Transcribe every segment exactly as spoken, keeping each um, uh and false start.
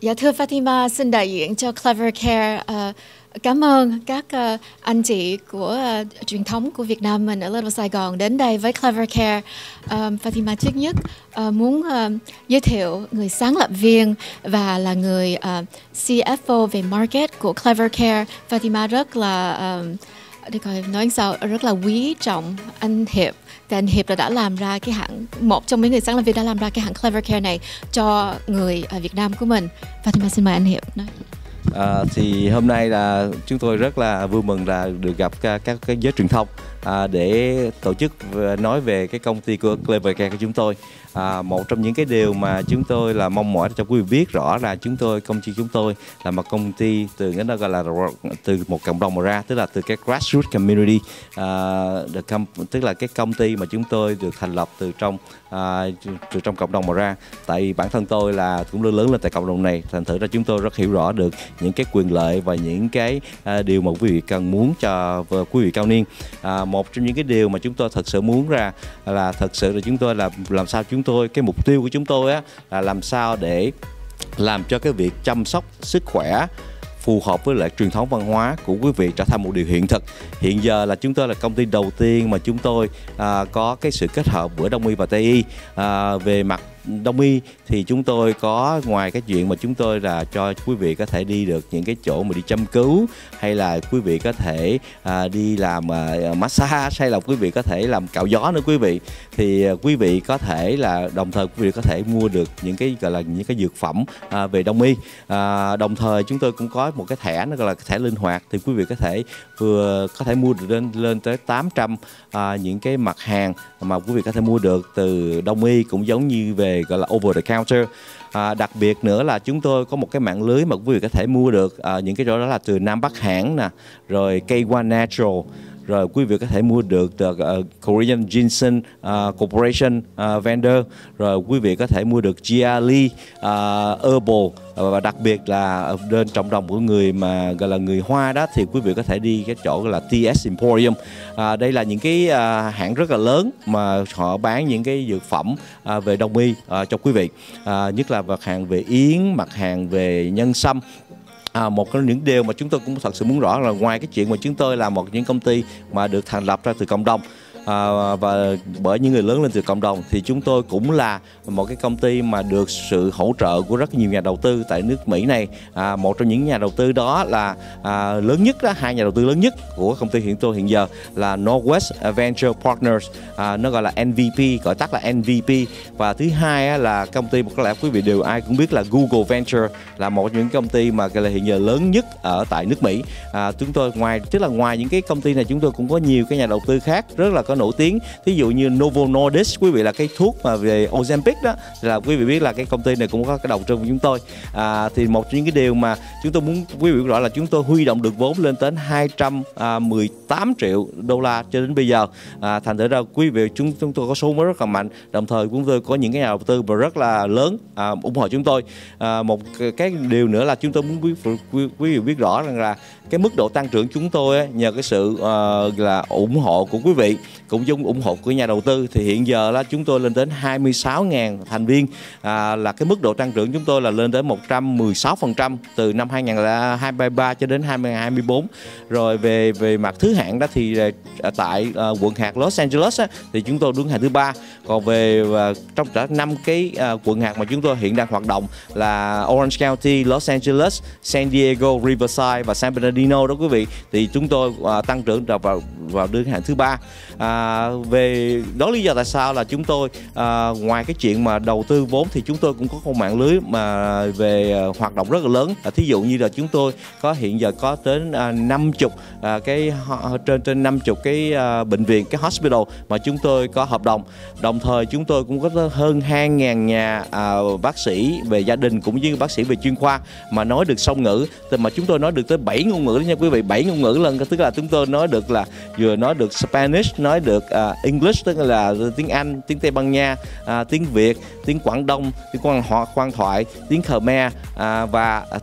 Dạ thưa Fatima, xin đại diện cho Clever Care uh, cảm ơn các uh, anh chị của uh, truyền thống của Việt Nam mình ở Little Sài Gòn đến đây với Clever Care. Um, Fatima trước nhất uh, muốn uh, giới thiệu người sáng lập viên và là người uh, xê ép ô về market của Clever Care. Fatima rất là uh, để coi nói sao rất là quý trọng anh Hiệp. Thì anh Hiệp là đã làm ra cái hãng, một trong mấy người sáng lập viên đã làm ra cái hãng Clever Care này cho người ở Việt Nam của mình. Fatima xin mời anh Hiệp nói. À, thì hôm nay là chúng tôi rất là vui mừng là được gặp các các cái giới truyền thông à, để tổ chức nói về cái công ty của Clever Care của chúng tôi. À, một trong những cái điều mà chúng tôi là mong mỏi cho quý vị biết rõ là chúng tôi công ty chúng tôi là một công ty từ cái đó gọi là từ một cộng đồng mà ra, tức là từ cái grassroots community, uh, com, tức là cái công ty mà chúng tôi được thành lập từ trong uh, từ trong cộng đồng mà ra. Tại bản thân tôi là cũng lớn lớn lên tại cộng đồng này, thành thử ra chúng tôi rất hiểu rõ được những cái quyền lợi và những cái uh, điều mà quý vị cần muốn cho quý vị cao niên. Uh, một trong những cái điều mà chúng tôi thật sự muốn ra là thật sự là chúng tôi là làm sao chúng tôi cái mục tiêu của chúng tôi á là làm sao để làm cho cái việc chăm sóc sức khỏe phù hợp với lại truyền thống văn hóa của quý vị trở thành một điều hiện thực. Hiện giờ là chúng tôi là công ty đầu tiên mà chúng tôi à, có cái sự kết hợp giữa Đông y và Tây y. À, về mặt Đông y thì chúng tôi có ngoài cái chuyện mà chúng tôi là cho quý vị có thể đi được những cái chỗ mà đi châm cứu, hay là quý vị có thể à, đi làm à, massage, hay là quý vị có thể làm cạo gió nữa quý vị, thì à, quý vị có thể là đồng thời quý vị có thể mua được những cái gọi là những cái dược phẩm à, về Đông y. À, đồng thời chúng tôi cũng có một cái thẻ nó gọi là thẻ linh hoạt, thì quý vị có thể vừa có thể mua được lên lên tới tám trăm à, những cái mặt hàng mà quý vị có thể mua được từ Đông y, cũng giống như về gọi là over the counter. À, đặc biệt nữa là chúng tôi có một cái mạng lưới mà quý vị có thể mua được à, những cái chỗ đó là từ Nam Bắc Hãng nè, rồi K một Natural, rồi quý vị có thể mua được từ uh, Korean Ginseng uh, Corporation uh, vendor, rồi quý vị có thể mua được Gia Lee uh, Herbal, và đặc biệt là bên cộng đồng của người mà gọi là người Hoa đó thì quý vị có thể đi cái chỗ gọi là tê ét Emporium. À, đây là những cái à, hãng rất là lớn mà họ bán những cái dược phẩm à, về Đông y à, cho quý vị, à, nhất là mặt hàng về yến, mặt hàng về nhân sâm. À, một trong những điều mà chúng tôi cũng thật sự muốn rõ là ngoài cái chuyện mà chúng tôi là một những công ty mà được thành lập ra từ cộng đồng, À, và bởi những người lớn lên từ cộng đồng, thì chúng tôi cũng là một cái công ty mà được sự hỗ trợ của rất nhiều nhà đầu tư tại nước Mỹ này. À, một trong những nhà đầu tư đó là à, lớn nhất đó, hai nhà đầu tư lớn nhất của công ty hiện tôi hiện giờ là Northwest Venture Partners, à, nó gọi là en vê pê, gọi tắt là en vê pê, và thứ hai á, là công ty mà có lẽ quý vị đều ai cũng biết là Google Venture, là một trong những công ty mà là hiện giờ lớn nhất ở tại nước Mỹ. À, chúng tôi ngoài tức là ngoài những cái công ty này, chúng tôi cũng có nhiều cái nhà đầu tư khác rất là có nổi tiếng, thí dụ như Novo Nordisk, quý vị là cái thuốc mà về Ozempic đó, là quý vị biết là cái công ty này cũng có cái đầu tư của chúng tôi. À, thì một trong những cái điều mà chúng tôi muốn quý vị biết rõ là chúng tôi huy động được vốn lên đến hai trăm mười tám triệu đô la cho đến bây giờ. À, thành thử ra quý vị chúng chúng tôi có số mới rất là mạnh, đồng thời chúng tôi có những cái nhà đầu tư mà rất là lớn à, ủng hộ chúng tôi. À, một cái điều nữa là chúng tôi muốn quý, quý, quý vị biết rõ rằng là cái mức độ tăng trưởng chúng tôi ấy, nhờ cái sự uh, là ủng hộ của quý vị cũng giống ủng hộ của nhà đầu tư, thì hiện giờ là chúng tôi lên đến hai mươi sáu nghìn thành viên, à, là cái mức độ tăng trưởng chúng tôi là lên đến một trăm mười sáu phần trăm từ năm hai nghìn hai mươi ba cho đến hai nghìn hai mươi bốn. Rồi về về mặt thứ hạng đó thì tại uh, quận hạt Los Angeles á, thì chúng tôi đứng hạng thứ ba. Còn về uh, trong cả năm cái uh, quận hạt mà chúng tôi hiện đang hoạt động là Orange County, Los Angeles, San Diego, Riverside và San Bernardino đó quý vị, thì chúng tôi uh, tăng trưởng vào vào đứng hạng thứ ba. À, về đó lý do tại sao là chúng tôi à, ngoài cái chuyện mà đầu tư vốn thì chúng tôi cũng có một mạng lưới mà về uh, hoạt động rất là lớn. À, thí dụ như là chúng tôi có hiện giờ có đến năm mươi uh, cái trên trên năm mươi cái uh, bệnh viện, cái hospital mà chúng tôi có hợp đồng. Đồng thời chúng tôi cũng có hơn hai nghìn nhà uh, bác sĩ về gia đình cũng như bác sĩ về chuyên khoa mà nói được song ngữ, mà chúng tôi nói được tới bảy ngôn ngữ đó nha quý vị, bảy ngôn ngữ lần, tức là chúng tôi nói được là vừa nói được Spanish, nói được uh, English tức là tiếng Anh, tiếng Tây Ban Nha, uh, tiếng Việt, tiếng Quảng Đông, tiếng Quang Họ Quang Thoại, tiếng Khmer uh, và uh, tiếng Pháp.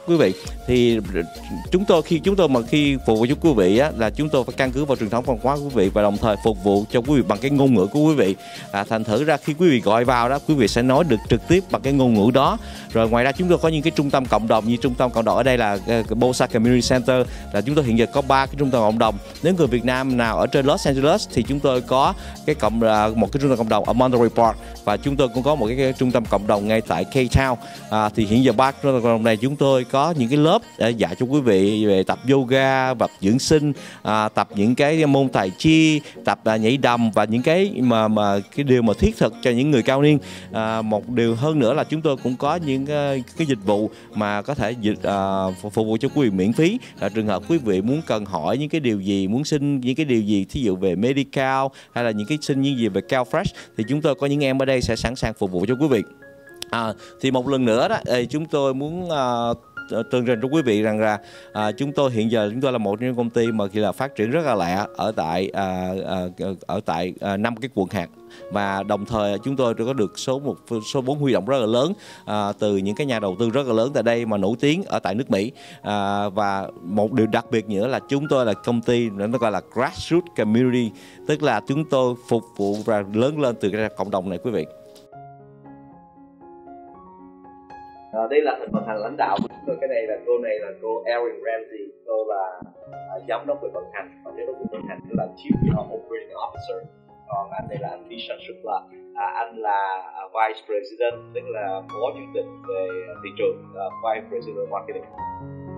quý vị. Thì chúng tôi khi chúng tôi mà khi phục vụ cho quý vị á, là chúng tôi phải căn cứ vào truyền thống văn hóa của quý vị và đồng thời phục vụ cho quý vị bằng cái ngôn ngữ của quý vị. À, thành thử ra khi quý vị gọi vào đó, quý vị sẽ nói được trực tiếp bằng cái ngôn ngữ đó. Rồi ngoài ra chúng tôi có những cái trung tâm cộng đồng, như trung tâm cộng đồng ở đây là uh, Bosa Community Center, là chúng tôi hiện giờ có ba cái trung tâm cộng đồng. Nếu người Việt Nam nào ở trên Los Angeles thì chúng tôi có cái cộng uh, một cái trung tâm cộng đồng ở Monterey Park, và chúng tôi cũng có một cái, cái trung tâm cộng đồng ngay tại K-Town. À, thì hiện giờ ba trung tâm cộng đồng này chúng tôi có những cái lớp để dạy cho quý vị về tập yoga, tập dưỡng sinh, à, tập những cái môn tai chi, tập à, nhảy đầm và những cái mà mà cái điều mà thiết thực cho những người cao niên. À, một điều hơn nữa là chúng tôi cũng có những uh, cái dịch vụ mà có thể dịch uh, phục vụ cho quý vị miễn phí. Là trường hợp quý vị muốn cần hỏi những cái điều gì, muốn xin những cái điều gì, thí dụ về medical hay là những cái xin những gì về CalFresh, thì chúng tôi có những em ở đây sẽ sẵn sàng phục vụ cho quý vị. À, thì một lần nữa đó, chúng tôi muốn uh, tường trình cho quý vị rằng là à, chúng tôi hiện giờ chúng tôi là một trong những công ty mà khi là phát triển rất là lẹ ở tại à, à, ở tại năm à, cái quận hạt, và đồng thời chúng tôi có được số một số vốn huy động rất là lớn à, từ những cái nhà đầu tư rất là lớn tại đây mà nổi tiếng ở tại nước Mỹ. À, và một điều đặc biệt nữa là chúng tôi là công ty nó gọi là grassroots community, tức là chúng tôi phục vụ và lớn lên từ cái cộng đồng này quý vị. À, đây là thành phần hành lãnh đạo của chúng tôi. Cái này là cô này là cô Erin Ramsey, cô là à, giám đốc về vận hành, và giám đốc về vận hành tức là Chief Operating Officer. Còn anh đây là anh Vishan Shukla, à, anh là à, Vice President, tức là phó chủ tịch về thị trường, à, Vice President Marketing.